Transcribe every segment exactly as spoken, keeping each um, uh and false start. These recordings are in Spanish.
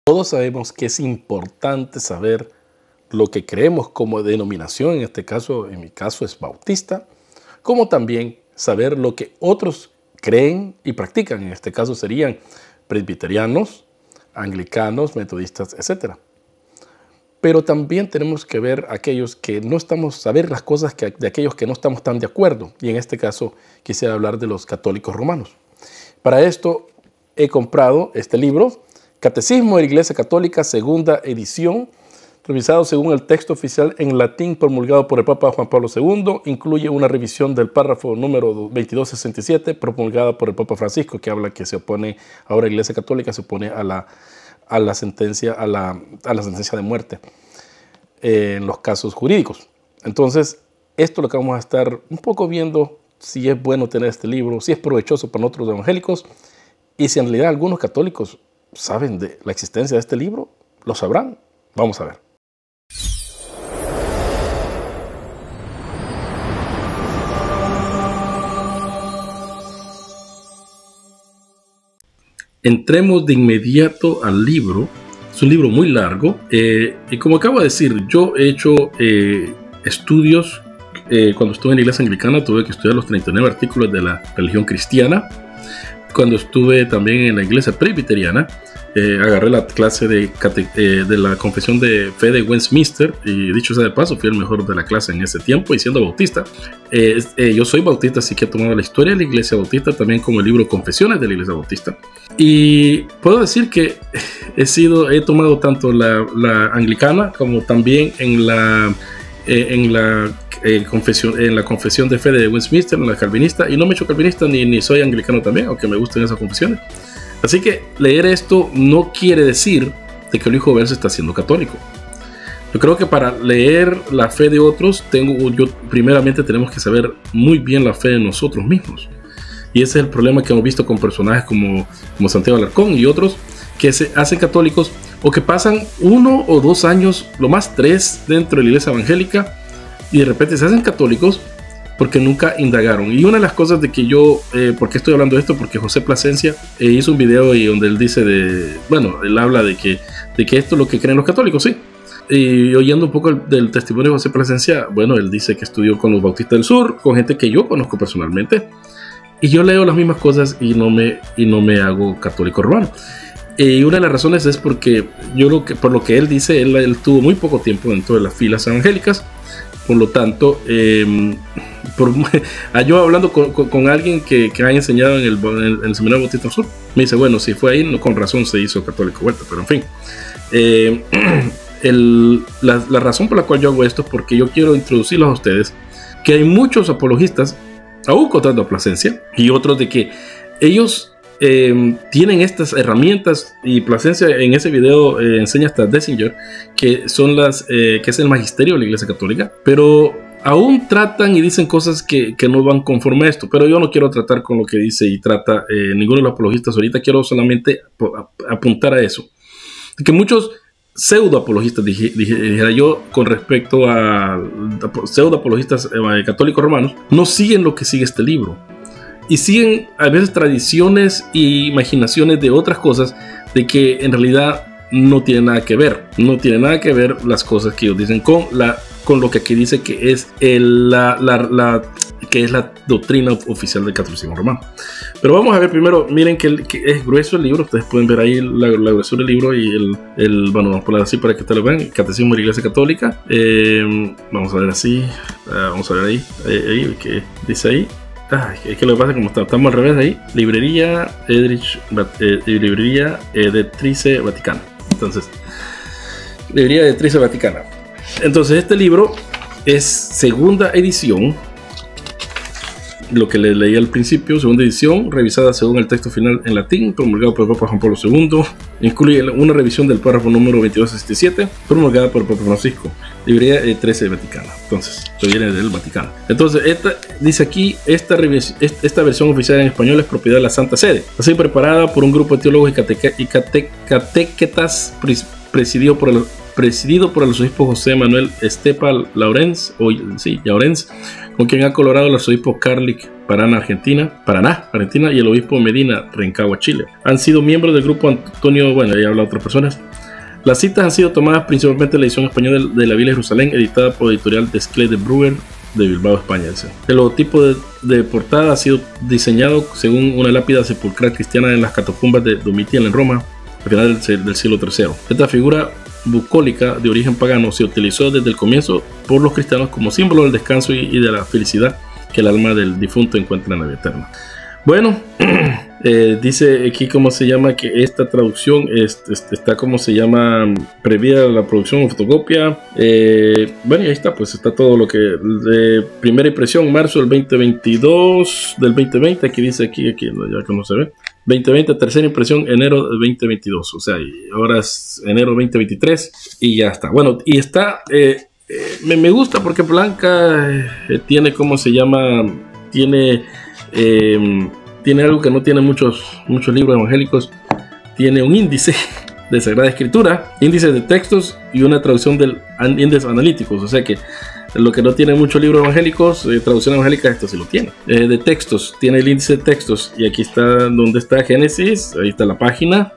Todos sabemos que es importante saber lo que creemos como denominación, en este caso, en mi caso es bautista, como también saber lo que otros creen y practican, en este caso serían presbiterianos, anglicanos, metodistas, etcétera. Pero también tenemos que ver aquellos que no estamos, saber las cosas que, de aquellos que no estamos tan de acuerdo, y en este caso quisiera hablar de los católicos romanos. Para esto he comprado este libro, Catecismo de la Iglesia Católica, segunda edición, revisado según el texto oficial en latín promulgado por el Papa Juan Pablo segundo, incluye una revisión del párrafo número veintidós sesenta y siete, promulgada por el Papa Francisco, que habla que se opone, ahora la Iglesia Católica se opone a la, a la, sentencia, a la, a la sentencia de muerte eh, en los casos jurídicos. Entonces, esto es lo que vamos a estar un poco viendo, si es bueno tener este libro, si es provechoso para nosotros evangélicos, y si en realidad algunos católicos saben de la existencia de este libro, lo sabrán. Vamos a ver. Entremos de inmediato al libro. Es un libro muy largo eh, y como acabo de decir, yo he hecho eh, estudios. Eh, cuando estuve en la iglesia anglicana tuve que estudiar los treinta y nueve artículos de la religión cristiana. Cuando estuve también en la iglesia presbiteriana, eh, agarré la clase de, eh, de la confesión de fe de Westminster, y dicho sea de paso, fui el mejor de la clase en ese tiempo, y siendo bautista. Eh, eh, yo soy bautista, así que he tomado la historia de la iglesia bautista, también como el libro Confesiones de la iglesia bautista. Y puedo decir que he, sido, he tomado tanto la, la anglicana como también en la... Eh, en, la, eh, confesión, en la confesión de fe de Westminster, en la calvinista, y no me he hecho calvinista ni, ni soy anglicano también, aunque me gusten esas confesiones. Así que leer esto no quiere decir de que el hijo Ver se está haciendo católico. Yo creo que para leer la fe de otros, tengo, yo, primeramente tenemos que saber muy bien la fe de nosotros mismos. Y ese es el problema que hemos visto con personajes como, como Santiago Alarcón y otros que se hacen católicos o que pasan uno o dos años, lo más tres, dentro de la iglesia evangélica, y de repente se hacen católicos porque nunca indagaron. Y una de las cosas de que yo, eh, ¿por qué estoy hablando de esto? Porque José Plasencia eh, hizo un video y donde él dice de, bueno, él habla de que, de que esto es lo que creen los católicos, sí. Y oyendo un poco el, del testimonio de José Plasencia, bueno, él dice que estudió con los bautistas del sur, con gente que yo conozco personalmente, y yo leo las mismas cosas y no me, y no me hago católico romano. Y una de las razones es porque yo lo que, por lo que él dice, él, él tuvo muy poco tiempo dentro de las filas evangélicas. Por lo tanto, eh, por, yo hablando con, con, con alguien que, que ha enseñado en el, en el, en el Seminario Bautista del Sur, me dice, bueno, si fue ahí, no, con razón se hizo católico vuelta, pero en fin. Eh, el, la, la razón por la cual yo hago esto es porque yo quiero introducirlos a ustedes que hay muchos apologistas, aún contando a Plasencia, y otros de que ellos... Eh, tienen estas herramientas, y Plasencia en ese video eh, enseña hasta Dessinger, que son las eh, que es el magisterio de la iglesia católica, pero aún tratan y dicen cosas que, que no van conforme a esto. Pero yo no quiero tratar con lo que dice y trata eh, ninguno de los apologistas ahorita. Quiero solamente apuntar a eso, que muchos pseudo apologistas, dije, dije, dijera yo, con respecto a, a pseudo apologistas eh, católicos romanos, no siguen lo que sigue este libro. Y siguen a veces tradiciones e imaginaciones de otras cosas de que en realidad no tienen nada que ver. No tienen nada que ver las cosas que ellos dicen con, la, con lo que aquí dice que es, el, la, la, la, que es la doctrina oficial del catolicismo romano. Pero vamos a ver primero, miren que, el, que es grueso el libro. Ustedes pueden ver ahí la, la gruesura del libro y el, el, bueno, vamos a poner así para que ustedes lo vean, el Catecismo de la Iglesia Católica. Eh, vamos a ver así, uh, vamos a ver ahí, ahí, ahí que dice ahí. Ah, es que lo que pasa es que como estamos al revés ahí, librería Edrich, eh, librería Editrice Vaticana. Entonces, librería Editrice Vaticana. Entonces, este libro es segunda edición, lo que le leí al principio, segunda edición, revisada según el texto final en latín, promulgado por el Papa Juan Pablo segundo. Incluye una revisión del párrafo número veintidós sesenta y siete, promulgada por el Papa Francisco. Librería Editrice Vaticana. Entonces, esto viene del Vaticano. Entonces, esta, dice aquí, esta, esta versión oficial en español es propiedad de la Santa Sede. Así preparada por un grupo de teólogos y, cateque, y cate, catequetas presidido por el presidido por el arzobispo José Manuel Estepa Laurens, o sí, Laurens, con quien ha colaborado el arzobispo Carlic Paraná, Argentina, Paraná, Argentina, y el obispo Medina, Rancagua, Chile. Han sido miembros del grupo Antonio, bueno, ya he hablado de otras personas, Las citas han sido tomadas principalmente de la edición española de la Biblia de Jerusalén, editada por editorial Desclés de Brewer de Bilbao, España. El logotipo de, de portada ha sido diseñado según una lápida sepulcral cristiana en las catacumbas de Domitian en Roma, al final del, del siglo tercero. Esta figura bucólica de origen pagano se utilizó desde el comienzo por los cristianos como símbolo del descanso y, y de la felicidad que el alma del difunto encuentra en la vida eterna. Bueno, eh, dice aquí cómo se llama que esta traducción es, es, está como se llama previa a la producción o fotocopia. Eh, bueno, y ahí está, pues está todo lo que de primera impresión, marzo del veinte veintidós, del veinte veinte, aquí dice aquí, aquí ya que no se ve. veinte veinte, tercera impresión, enero del veinte veintidós, o sea, ahora es enero veinte veintitrés y ya está. Bueno, y está, eh, eh, me, me gusta porque Blanca eh, tiene, ¿cómo se llama? Tiene, eh, tiene algo que no tiene muchos, muchos libros evangélicos, tiene un índice de Sagrada Escritura, índice de textos y una traducción del índice analíticos, o sea que lo que no tiene muchos libros evangélicos, eh, traducción evangélica, esto sí lo tiene. Eh, de textos, tiene el índice de textos. Y aquí está donde está Génesis, ahí está la página.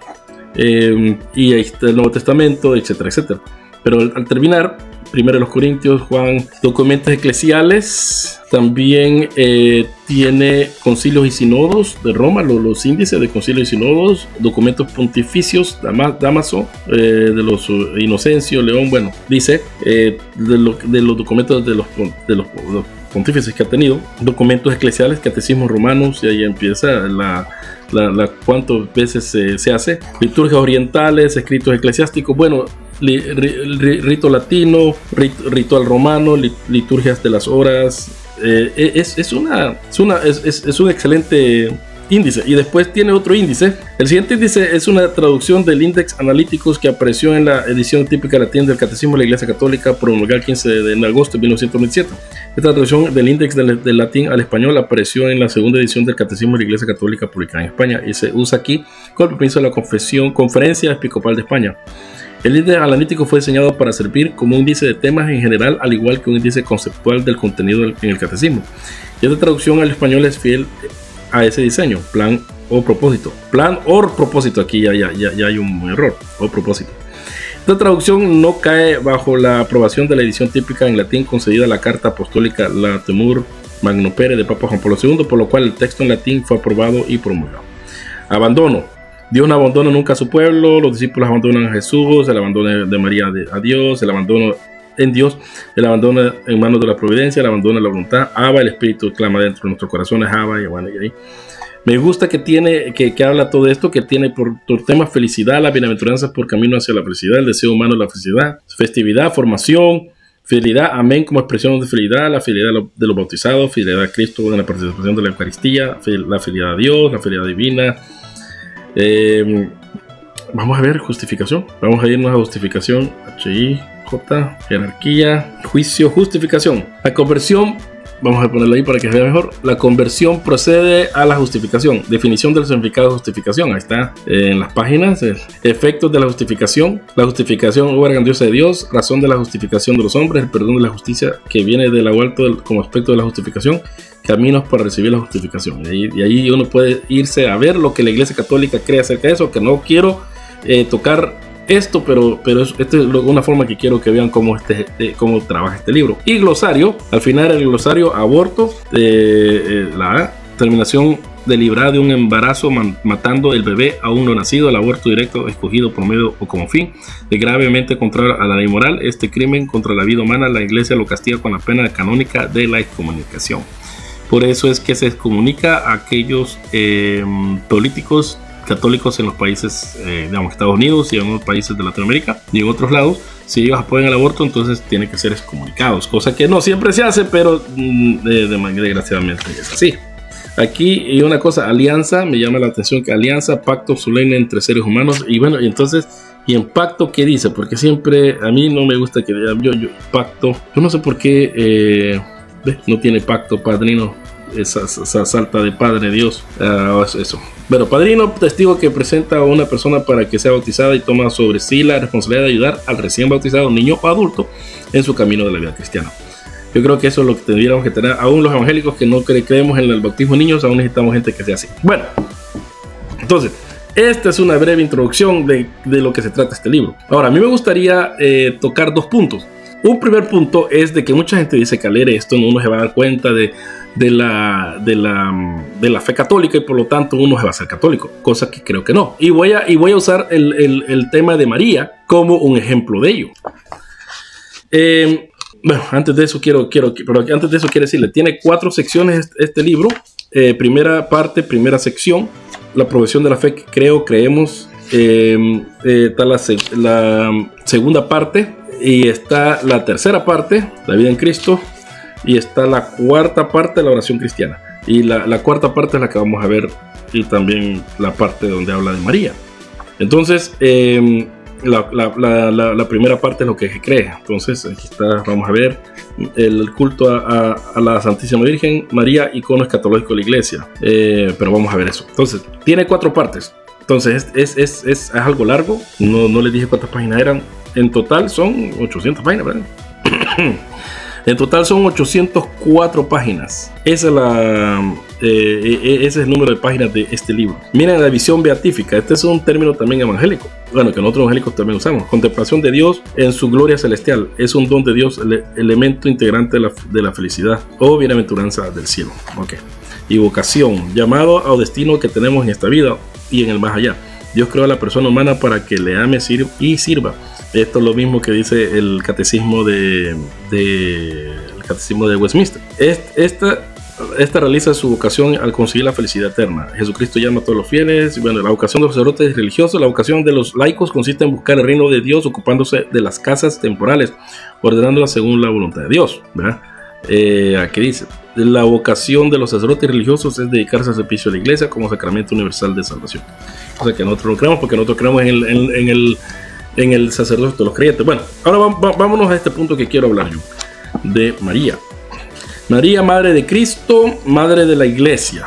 Eh, y ahí está el Nuevo Testamento, etcétera, etcétera. Pero al, al terminar, primero los Corintios, Juan, documentos eclesiales. También eh, tiene concilios y sinodos de Roma, los, los índices de concilios y sinodos, documentos pontificios, Damaso, eh, de los uh, Inocencio, León, bueno, dice, eh, de, lo, de los documentos de los, de los, de los pontífices que ha tenido, documentos eclesiales, catecismos romanos, y ahí empieza la, la, la cuántas veces se, se hace, liturgias orientales, escritos eclesiásticos, bueno, li, ri, rito latino, rit, ritual romano, lit, liturgias de las horas. Eh, es, es, una, es, una, es, es, es un excelente índice. Y después tiene otro índice. El siguiente índice es una traducción del Index Analyticus que apareció en la edición típica latina del Catecismo de la Iglesia Católica, promulgada el quince de agosto de mil novecientos veintisiete. Esta traducción del Index del, del latín al español apareció en la segunda edición del Catecismo de la Iglesia Católica publicada en España y se usa aquí con el permiso de la Confesión, Conferencia Episcopal de España. El índice analítico fue diseñado para servir como un índice de temas en general, al igual que un índice conceptual del contenido en el catecismo. Y esta traducción al español es fiel a ese diseño, plan o propósito. Plan o propósito, aquí ya, ya, ya, ya hay un error, o propósito. Esta traducción no cae bajo la aprobación de la edición típica en latín concedida a la carta apostólica Latemur Magno Pere de Papa Juan Pablo segundo, por lo cual el texto en latín fue aprobado y promulgado. Abandono. Dios no abandona nunca a su pueblo, los discípulos abandonan a Jesús, el abandono de María a Dios, el abandono en Dios, el abandono en manos de la providencia, el abandono de la voluntad. Abba, el Espíritu clama dentro de nuestros corazones, Abba, y bueno, y ahí. Me gusta que tiene, que, que habla todo esto, que tiene por, por tema felicidad, la bienaventuranza por camino hacia la felicidad, el deseo humano de la felicidad, festividad, formación, fidelidad, amén como expresión de fidelidad, la fidelidad de los bautizados, fidelidad a Cristo en la participación de la Eucaristía, la fidelidad a Dios, la fidelidad divina. Eh, vamos a ver justificación, vamos a irnos a justificación, H I J, jerarquía, juicio, justificación. La conversión, vamos a ponerla ahí para que se vea mejor. La conversión procede a la justificación. Definición del significado de justificación, ahí está eh, en las páginas. eh, Efectos de la justificación. La justificación, obra grandiosa de Dios. Razón de la justificación de los hombres. El perdón de la justicia que viene de lo alto del, como aspecto de la justificación. Caminos para recibir la justificación. Y ahí, y ahí uno puede irse a ver lo que la Iglesia Católica cree acerca de eso, que no quiero eh, tocar esto, pero, pero esta es una forma que quiero que vean cómo, este, eh, cómo trabaja este libro. Y glosario, al final el glosario, aborto, eh, eh, la terminación deliberada de un embarazo man, matando el bebé aún no nacido, el aborto directo escogido por medio o como fin de gravemente contrario a la ley moral. Este crimen contra la vida humana, la Iglesia lo castiga con la pena canónica de la excomunicación. Por eso es que se excomunica a aquellos eh, políticos católicos en los países, eh, digamos, Estados Unidos y en otros países de Latinoamérica y en otros lados. Si ellos apoyan el aborto, entonces tienen que ser excomunicados, cosa que no siempre se hace, pero mm, de, de, desgraciadamente es así. Aquí y una cosa, alianza, me llama la atención que alianza, pacto solemne entre seres humanos. Y bueno, y entonces, ¿y en pacto qué dice? Porque siempre a mí no me gusta que yo, yo pacto, yo no sé por qué eh, no tiene pacto, padrino, esa, esa salta de Padre Dios, uh, eso. Bueno, padrino, testigo que presenta a una persona para que sea bautizada y toma sobre sí la responsabilidad de ayudar al recién bautizado, niño o adulto, en su camino de la vida cristiana. Yo creo que eso es lo que tendríamos que tener. Aún los evangélicos que no cre creemos en el bautismo de niños, aún necesitamos gente que sea así. Bueno, entonces, esta es una breve introducción de, de lo que se trata este libro. Ahora, a mí me gustaría eh, tocar dos puntos. Un primer punto es de que mucha gente dice que al leer esto uno se va a dar cuenta de, de, la, de, la, de la fe católica y por lo tanto uno se va a ser católico, cosa que creo que no. Y voy a, y voy a usar el, el, el tema de María como un ejemplo de ello. Eh, bueno, antes de eso quiero, quiero, pero antes de eso quiero decirle, tiene cuatro secciones este, este libro. Eh, primera parte, primera sección, la profesión de la fe que creo, creemos. Eh, eh, está la, la segunda parte y está la tercera parte, la vida en Cristo, y está la cuarta parte, la oración cristiana. Y la, la cuarta parte es la que vamos a ver, y también la parte donde habla de María. Entonces, eh, La, la, la, la, la primera parte es lo que se cree. Entonces aquí está, vamos a ver el culto a, a, a la Santísima Virgen María, icono escatológico de la iglesia, eh, pero vamos a ver eso. Entonces tiene cuatro partes. Entonces es, es, es, es, es algo largo. No, no les dije cuántas páginas eran. En total son ochocientas páginas, ¿verdad? En total son ochocientas cuatro páginas. Esa es la, eh, ese es el número de páginas de este libro. Miren la visión beatífica. Este es un término también evangélico. Bueno, que nosotros evangélicos también usamos. Contemplación de Dios en su gloria celestial. Es un don de Dios, el elemento integrante de la, de la felicidad o bienaventuranza del cielo. Ok. Y vocación. Llamado al destino que tenemos en esta vida y en el más allá. Dios creó a la persona humana para que le ame sir y sirva. Esto es lo mismo que dice el catecismo de, de, el catecismo de Westminster. Esta, esta realiza su vocación al conseguir la felicidad eterna. Jesucristo llama a todos los fieles. Bueno, la vocación de los sacerdotes religiosos, la vocación de los laicos consiste en buscar el reino de Dios ocupándose de las casas temporales, ordenándolas según la voluntad de Dios, ¿verdad? Eh, aquí dice, la vocación de los sacerdotes religiosos es dedicarse al servicio de la iglesia como sacramento universal de salvación. O sea que nosotros no creemos porque nosotros creemos en el, en, en el en el sacerdocio de los creyentes. Bueno, ahora vámonos a este punto que quiero hablar yo, de María. María, madre de Cristo, madre de la iglesia.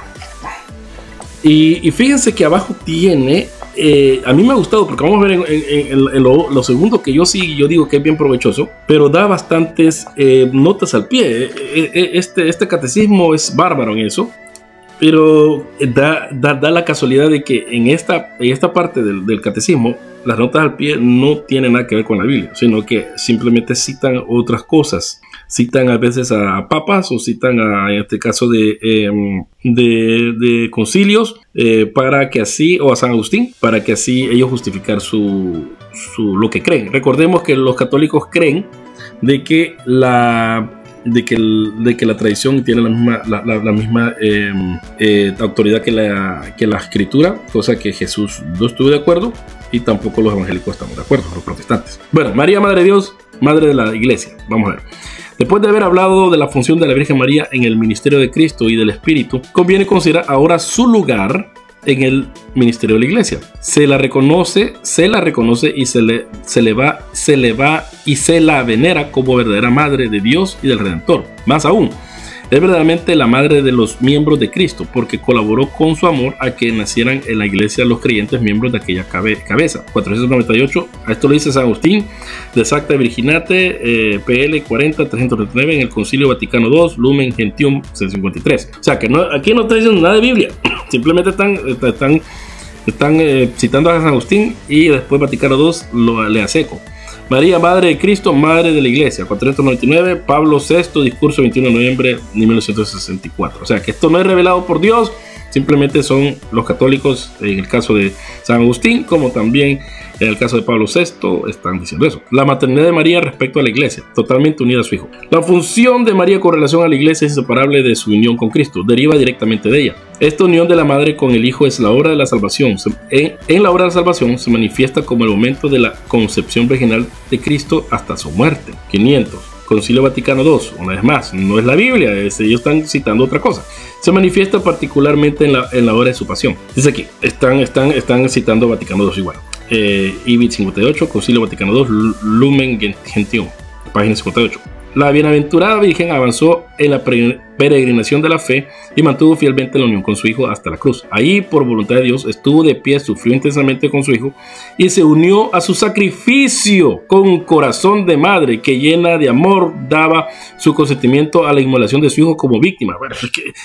Y, y fíjense que abajo tiene, eh, a mí me ha gustado porque vamos a ver en, en, en, en lo, lo segundo que yo sí, yo digo que es bien provechoso, pero da bastantes eh, notas al pie. Este, este catecismo es bárbaro en eso. Pero da, da, da la casualidad de que en esta, en esta parte del, del catecismo las notas al pie no tienen nada que ver con la Biblia, sino que simplemente citan otras cosas. Citan a veces a papas o citan a, en este caso de, eh, de, de concilios eh, para que así, o a San Agustín, para que así ellos justificar su, su, lo que creen. Recordemos que los católicos creen de que la... De que, el, de que la tradición tiene la misma, la, la, la misma eh, eh, autoridad que la, que la escritura, cosa que Jesús no estuvo de acuerdo y tampoco los evangélicos estamos de acuerdo, los protestantes. Bueno, María, Madre de Dios, Madre de la Iglesia. Vamos a ver. Después de haber hablado de la función de la Virgen María en el ministerio de Cristo y del Espíritu, conviene considerar ahora su lugar en el ministerio de la iglesia. Se la reconoce, se la reconoce y se le, se le va, se le va y se la venera como verdadera madre de Dios y del Redentor. Más aún, es verdaderamente la madre de los miembros de Cristo, porque colaboró con su amor a que nacieran en la iglesia los creyentes miembros de aquella cabe, cabeza. cuatrocientos noventa y ocho, a esto lo dice San Agustín, de Sacta Virginate, eh, P L cuarenta trescientos treinta y nueve, en el Concilio Vaticano dos, Lumen Gentium ciento cincuenta y tres. O sea que no, aquí no está diciendo nada de Biblia, simplemente están, están, están eh, citando a San Agustín y después Vaticano dos lo, le hace eco. María, Madre de Cristo, Madre de la Iglesia, cuatrocientos noventa y nueve, Pablo sexto, discurso veintiuno de noviembre de mil novecientos sesenta y cuatro. O sea que esto no es revelado por Dios, simplemente son los católicos, en el caso de San Agustín, como también en el caso de Pablo sexto, están diciendo eso. La maternidad de María respecto a la iglesia, totalmente unida a su hijo. La función de María con relación a la iglesia es inseparable de su unión con Cristo, deriva directamente de ella. Esta unión de la madre con el hijo es la obra de la salvación. En, en la obra de la salvación se manifiesta como el momento de la concepción virginal de Cristo hasta su muerte. quinientos. Concilio Vaticano dos, una vez más, no es la Biblia, es, ellos están citando otra cosa. Se manifiesta particularmente en la, en la hora de su pasión. Dice aquí, están, están, están citando Vaticano dos igual. Eh, I B I T cincuenta y ocho, Concilio Vaticano dos, Lumen Gentium, página cincuenta y ocho. La bienaventurada Virgen avanzó en la peregrinación de la fe y mantuvo fielmente la unión con su hijo hasta la cruz. Ahí, por voluntad de Dios, estuvo de pie, sufrió intensamente con su hijo y se unió a su sacrificio con un corazón de madre que, llena de amor, daba su consentimiento a la inmolación de su hijo como víctima. Bueno, es que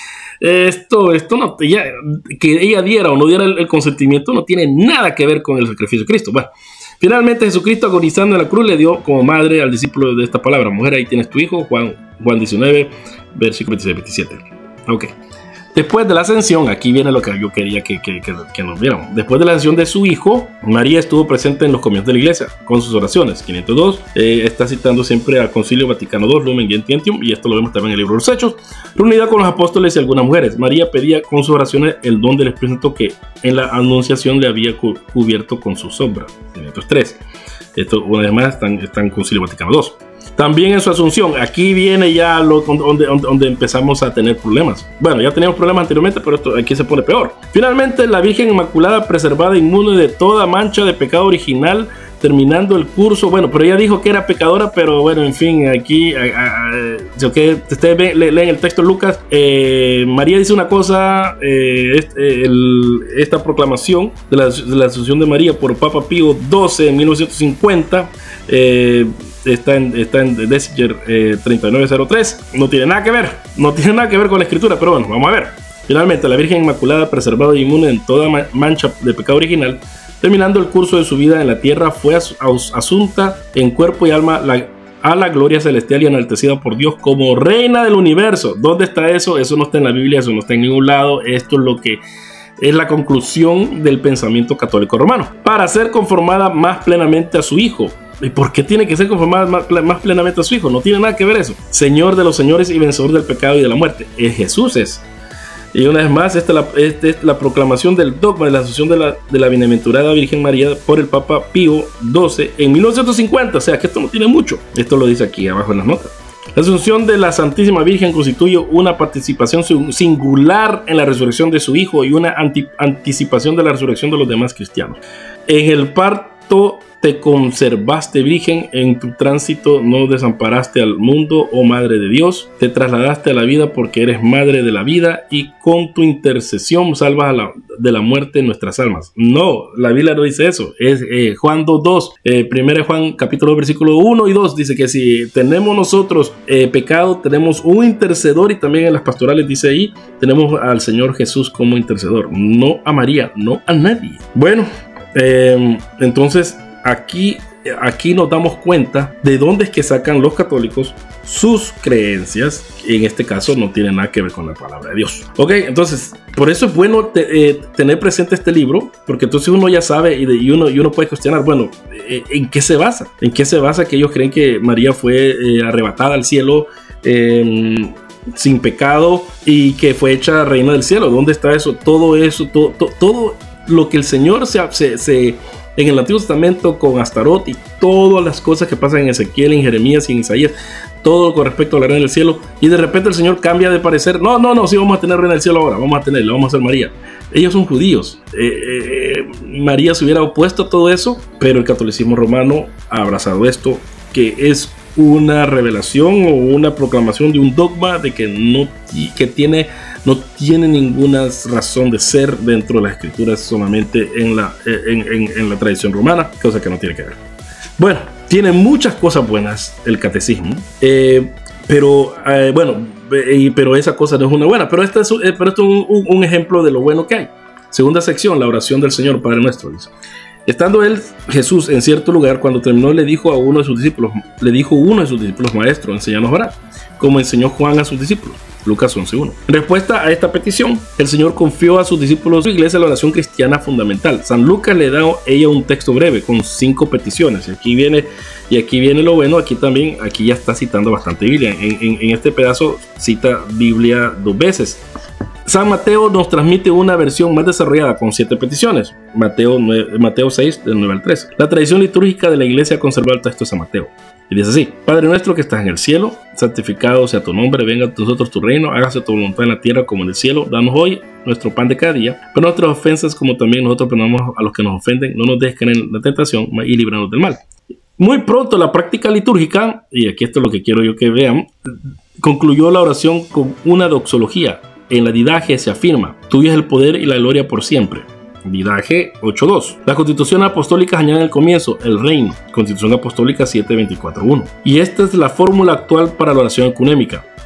Esto, esto no, ella, que ella diera o no diera el, el consentimiento no tiene nada que ver con el sacrificio de Cristo. Bueno, finalmente Jesucristo agonizando en la cruz le dio como madre al discípulo de esta palabra: mujer, ahí tienes tu hijo. Juan, Juan diecinueve, versículo veintiséis veintisiete. Ok. Después de la ascensión, aquí viene lo que yo quería que, que, que, que nos viéramos. Después de la ascensión de su hijo, María estuvo presente en los comienzos de la iglesia con sus oraciones. quinientos dos, eh, está citando siempre al Concilio Vaticano dos, Lumen Gentium, y esto lo vemos también en el libro de los Hechos. Reunida con los apóstoles y algunas mujeres, María pedía con sus oraciones el don del Espíritu Santo que en la anunciación le había cu cubierto con su sombra. quinientos tres. Esto, una vez más, está en, está en Concilio Vaticano dos. También en su asunción, aquí viene ya lo, donde, donde, donde empezamos a tener problemas. Bueno, ya teníamos problemas anteriormente, pero esto aquí se pone peor. Finalmente, la Virgen Inmaculada, preservada, inmune de toda mancha de pecado original, terminando el curso. Bueno, pero ella dijo que era pecadora, pero bueno, en fin, aquí, a, a, a, okay, ustedes ven, le, leen el texto de Lucas. eh, María dice una cosa, eh, este, el, esta proclamación de la, de la Asunción de María por Papa Pío doce en mil novecientos cincuenta, eh, está en, está en Deciger eh, treinta y nueve cero tres, no tiene nada que ver, no tiene nada que ver con la escritura, pero bueno, vamos a ver. Finalmente, la Virgen Inmaculada, preservada e inmune en toda mancha de pecado original, terminando el curso de su vida en la tierra, fue as as asunta en cuerpo y alma la, a la gloria celestial y enaltecida por Dios como reina del universo. ¿Dónde está eso? Eso no está en la Biblia, eso no está en ningún lado. Esto es lo que es la conclusión del pensamiento católico romano, para ser conformada más plenamente a su Hijo. ¿Y por qué tiene que ser conformada más, más plenamente a su Hijo? No tiene nada que ver eso. Señor de los señores y vencedor del pecado y de la muerte. Es Jesús es. Y una vez más, esta es la, esta es la proclamación del dogma de la Asunción de la, de la Bienaventurada Virgen María por el Papa Pío doce en mil novecientos cincuenta. O sea que esto no tiene mucho. Esto lo dice aquí abajo en las notas. La Asunción de la Santísima Virgen constituye una participación singular en la resurrección de su Hijo y una anti, anticipación de la resurrección de los demás cristianos. En el parto te conservaste virgen, en tu tránsito no desamparaste al mundo, oh Madre de Dios, te trasladaste a la vida porque eres Madre de la vida y con tu intercesión salvas a la, de la muerte nuestras almas. No, la Biblia no dice eso, es eh, Juan dos dos, eh, primero Juan capítulo dos, versículo uno y dos, dice que si tenemos nosotros eh, pecado, tenemos un intercedor, y también en las pastorales dice ahí, tenemos al Señor Jesús como intercedor, no a María, no a nadie. Bueno, eh, entonces Aquí, aquí nos damos cuenta de dónde es que sacan los católicos sus creencias, y en este caso no tiene nada que ver con la palabra de Dios. Ok, entonces, por eso es bueno te, eh, tener presente este libro, porque entonces uno ya sabe y, de, y, uno, y uno puede cuestionar, bueno, eh, ¿en qué se basa? ¿En qué se basa que ellos creen que María fue eh, arrebatada al cielo eh, sin pecado y que fue hecha reina del cielo? ¿Dónde está eso? Todo eso, todo, todo, todo lo que el Señor se... se, se en el Antiguo Testamento con Astarot y todas las cosas que pasan en Ezequiel, en Jeremías y en Isaías, todo con respecto a la reina del cielo, y de repente el Señor cambia de parecer. No, no, no, sí vamos a tener reina del cielo ahora, vamos a tenerla, vamos a hacer María. Ellos son judíos. Eh, eh, María se hubiera opuesto a todo eso, pero el catolicismo romano ha abrazado esto, que es una revelación o una proclamación de un dogma de que no que tiene no tiene ninguna razón de ser dentro de las escrituras, solamente en la, en, en, en la tradición romana, cosa que no tiene que ver. Bueno, tiene muchas cosas buenas el catecismo, eh, pero eh, bueno, eh, pero esa cosa no es una buena, pero este es, eh, pero esto es un, un ejemplo de lo bueno que hay. Segunda sección, la oración del Señor Padre Nuestro, dice. Estando él, Jesús, en cierto lugar, cuando terminó, le dijo a uno de sus discípulos, le dijo uno de sus discípulos: Maestro, enséñanos a orar, como enseñó Juan a sus discípulos. Lucas once uno. En respuesta a esta petición, el Señor confió a sus discípulos su iglesia la oración cristiana fundamental. San Lucas le da a ella un texto breve con cinco peticiones. Y aquí viene, y aquí viene lo bueno. Aquí también, aquí ya está citando bastante Biblia. En, en, en este pedazo cita Biblia dos veces. San Mateo nos transmite una versión más desarrollada con siete peticiones. Mateo, Mateo seis, del nueve al trece. La tradición litúrgica de la iglesia conserva el texto de San Mateo. Y dice así: Padre nuestro que estás en el cielo, santificado sea tu nombre, venga a nosotros tu reino, hágase tu voluntad en la tierra como en el cielo. Danos hoy nuestro pan de cada día, pero nuestras ofensas como también nosotros perdonamos a los que nos ofenden. No nos dejes caer en la tentación y líbranos del mal. Muy pronto la práctica litúrgica, y aquí esto es lo que quiero yo que vean, concluyó la oración con una doxología. En la Didache se afirma: tuyo es el poder y la gloria por siempre. Didache ocho dos. Las constituciones apostólicas añaden el comienzo, el reino. Constitución apostólica siete veinticuatro uno. Y esta es la fórmula actual para la oración ecuménica.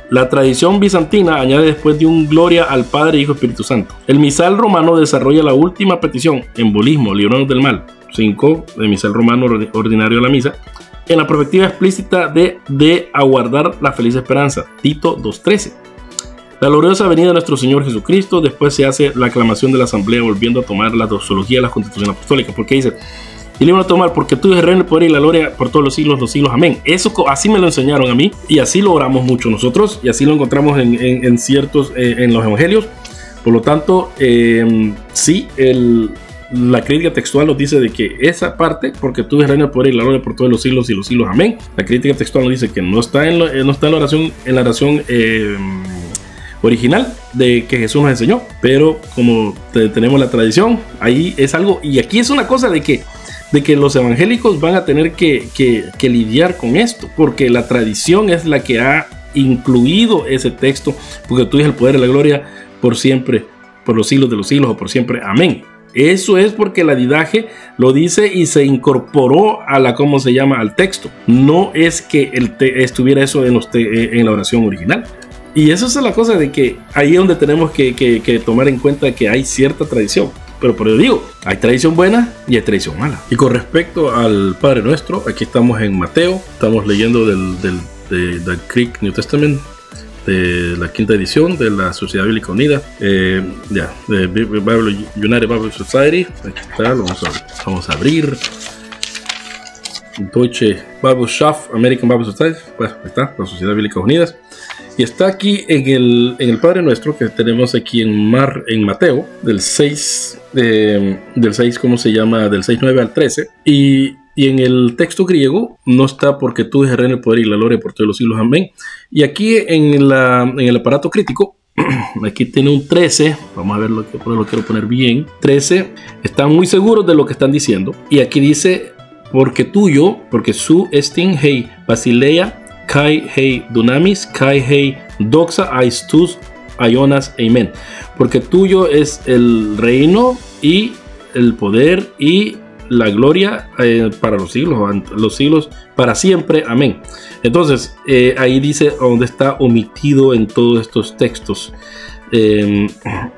La tradición bizantina añade después de un gloria al Padre, Hijo y Espíritu Santo. El misal romano desarrolla la última petición, embolismo, librarnos del mal. cinco, el misal romano ordinario de la misa, en la perspectiva explícita de, de aguardar la feliz esperanza. Tito dos trece. La gloriosa venida de nuestro Señor Jesucristo. Después se hace la aclamación de la asamblea volviendo a tomar la doxología de la constitución apostólica. Porque dice, y le iban a tomar porque tuyo es el reino, el poder y la gloria por todos los siglos, los siglos. Amén. Eso así me lo enseñaron a mí y así lo oramos mucho nosotros y así lo encontramos en, en, en ciertos, eh, en los evangelios. Por lo tanto, eh, sí, el... la crítica textual nos dice de que esa parte, porque tú eres reino, el poder y la gloria por todos los siglos y los siglos, amén. La crítica textual nos dice que no está en, lo, no está en la oración, en la oración eh, original de que Jesús nos enseñó, pero como te, tenemos la tradición, ahí es algo, y aquí es una cosa de que, de que los evangélicos van a tener que, que, que lidiar con esto, porque la tradición es la que ha incluido ese texto, porque tú eres el poder y la gloria por siempre, por los siglos de los siglos o por siempre, amén. Eso es porque la didaje lo dice y se incorporó a la, ¿cómo se llama?, al texto. No es que el te, estuviera eso en, los te, en la oración original. Y eso es la cosa de que ahí es donde tenemos que, que, que tomar en cuenta que hay cierta tradición. Pero por eso digo, hay tradición buena y hay tradición mala. Y con respecto al Padre Nuestro, aquí estamos en Mateo, estamos leyendo del, del de, del Greek New Testament, de la quinta edición de la Sociedad Bíblica Unida, eh, ya, de Bible, United Bible Society. Aquí está, lo vamos a, vamos a abrir. Deutsche Bibelschaft, American Bible Society, bueno, ahí está, la Sociedad Bíblica Unidas. Y está aquí en el, en el Padre Nuestro que tenemos aquí en, Mar, en Mateo, del seis, eh, del seis, ¿cómo se llama? Del seis nueve al trece. Y, y en el texto griego no está porque tú eres el reino, el poder y la gloria por todos los siglos, amén. Y aquí en, la, en el aparato crítico, aquí tiene un trece, vamos a ver lo que lo quiero poner bien. trece, están muy seguros de lo que están diciendo. Y aquí dice, porque tuyo, porque su estin hei basileia, kai hei dunamis, kai hei doxa aistus aionas, amen. Porque tuyo es el reino y el poder y la gloria eh, para los siglos, los siglos para siempre, amén. Entonces, eh, ahí dice donde está omitido en todos estos textos. Eh,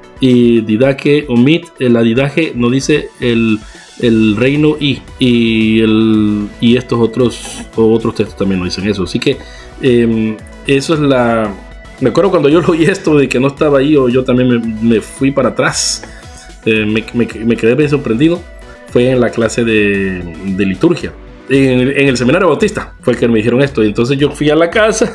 y didaje omit, eh, la didaje no dice el, el reino y, y, el, y estos otros, otros textos también no dicen eso. Así que eh, eso es la... Me acuerdo cuando yo oí esto de que no estaba ahí, o yo también me, me fui para atrás, eh, me, me, me quedé bien sorprendido. Fue en la clase de, de liturgia, en, en el seminario bautista, fue el que me dijeron esto. Y entonces yo fui a la casa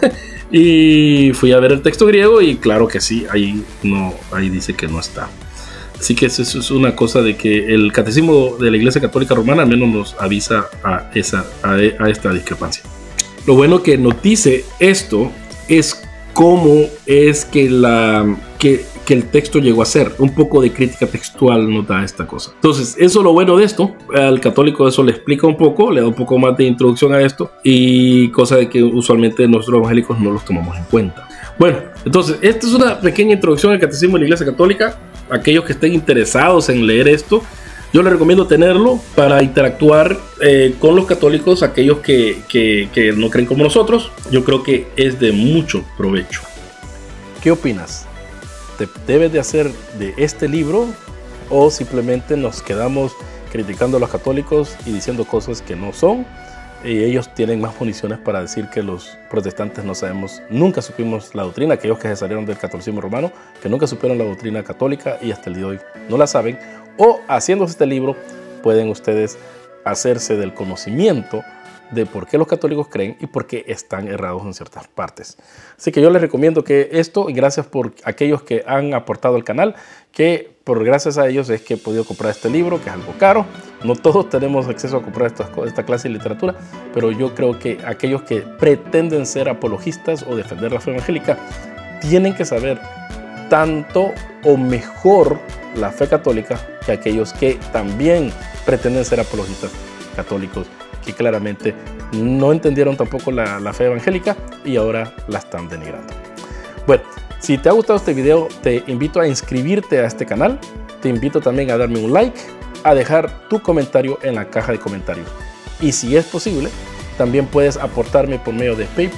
y fui a ver el texto griego y claro que sí, ahí, no, ahí dice que no está. Así que eso, eso es una cosa de que el catecismo de la Iglesia Católica Romana al menos nos avisa a, esa, a, a esta discrepancia. Lo bueno que nos dice esto es cómo es que, la, que, que el texto llegó a ser. Un poco de crítica textual nos da esta cosa. Entonces, eso es lo bueno de esto. Al católico eso le explica un poco, le da un poco más de introducción a esto, y cosa de que usualmente nosotros evangélicos no los tomamos en cuenta. Bueno, entonces, esta es una pequeña introducción al catecismo de la Iglesia Católica. Aquellos que estén interesados en leer esto, yo les recomiendo tenerlo para interactuar eh, con los católicos, aquellos que, que, que no creen como nosotros. Yo creo que es de mucho provecho. ¿Qué opinas? ¿Te debes de hacer de este libro o simplemente nos quedamos criticando a los católicos y diciendo cosas que no son? Y ellos tienen más municiones para decir que los protestantes no sabemos, nunca supimos la doctrina, aquellos que se salieron del catolicismo romano, que nunca supieron la doctrina católica y hasta el día de hoy no la saben. O haciéndose este libro pueden ustedes hacerse del conocimiento de por qué los católicos creen y por qué están errados en ciertas partes. Así que yo les recomiendo que esto, y gracias por aquellos que han aportado al canal, que por gracias a ellos es que he podido comprar este libro, que es algo caro. No todos tenemos acceso a comprar esta, esta clase de literatura, pero yo creo que aquellos que pretenden ser apologistas o defender la fe evangélica tienen que saber tanto o mejor la fe católica que aquellos que también pretenden ser apologistas católicos, que claramente no entendieron tampoco la, la fe evangélica y ahora la están denigrando. Bueno, si te ha gustado este video, te invito a inscribirte a este canal, te invito también a darme un like, a dejar tu comentario en la caja de comentarios. Y si es posible, también puedes aportarme por medio de PayPal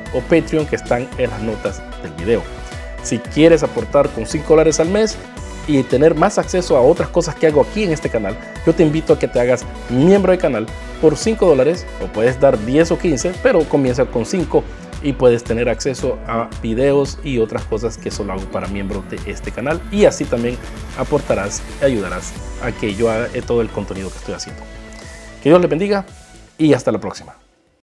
o Patreon que están en las notas del video. Si quieres aportar con cinco dólares al mes y tener más acceso a otras cosas que hago aquí en este canal, yo te invito a que te hagas miembro del canal por cinco dólares, o puedes dar diez o quince, pero comienza con cinco y puedes tener acceso a videos y otras cosas que solo hago para miembros de este canal, y así también aportarás y ayudarás a que yo haga todo el contenido que estoy haciendo. Que Dios les bendiga y hasta la próxima.